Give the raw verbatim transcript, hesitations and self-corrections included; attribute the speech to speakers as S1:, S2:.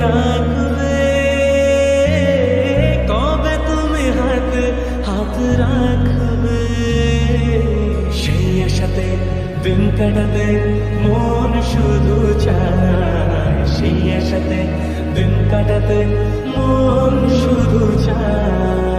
S1: রাখবে, কবে তুমি হাতে হাত রাখবে। সেই আশাতে দিন কাটাতে মন শুধু চায়, সেই আশাতে দিন কাটাতে মন শুধু চায়।